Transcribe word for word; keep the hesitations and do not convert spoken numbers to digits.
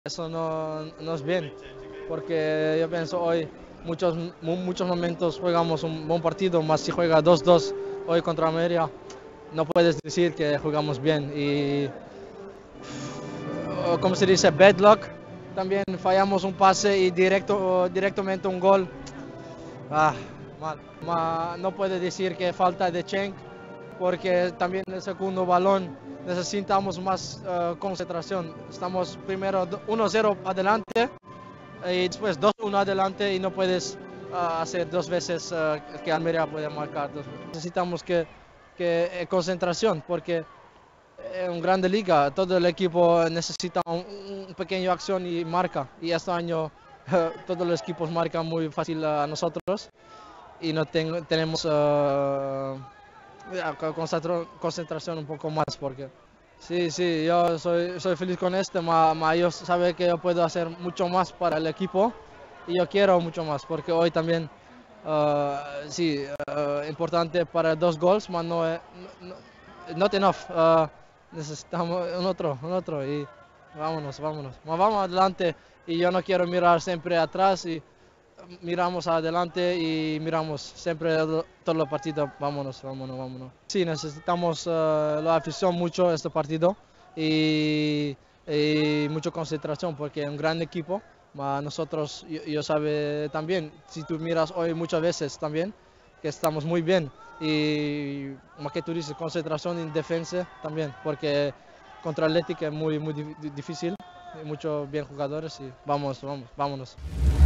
Eso no, no es bien, porque yo pienso hoy muchos, mu- muchos momentos jugamos un buen partido, más si juega dos dos hoy contra América, no puedes decir que jugamos bien. Y, o como se dice, bad luck, también fallamos un pase y directo, directamente un gol. Ah, mal. Ma- no puede decir que falta de Cenk, porque también el segundo balón necesitamos más eh, concentración. Estamos primero do- uno cero adelante y después dos uno adelante y no puedes ah, hacer dos veces ah, que Almería puede marcar. Dos veces. Necesitamos que, que eh, concentración, porque es una grande liga, todo el equipo necesita un, un pequeño acción y marca. Y este año todos los equipos marcan muy fácil a nosotros y no ten- tenemos uh, concentración un poco más, porque sí, sí, yo soy, soy feliz con este, pero ellos saben que yo puedo hacer mucho más para el equipo y yo quiero mucho más, porque hoy también uh, sí, uh, importante para dos goles, pero no, no, no not enough. Uh, necesitamos un otro, un otro y vámonos, vámonos. Ma vamos adelante y yo no quiero mirar siempre atrás y miramos adelante y miramos siempre todos los partidos, vámonos, vámonos, vámonos. Sí, necesitamos uh, la afición mucho este partido y, y mucha concentración porque es un gran equipo. Ma nosotros, yo, yo sabe también, si tú miras hoy muchas veces también, que estamos muy bien y más que tú dices, concentración en defensa también, porque contra Atlético es muy, muy difícil, hay muchos bien jugadores y vamos, vamos, vámonos.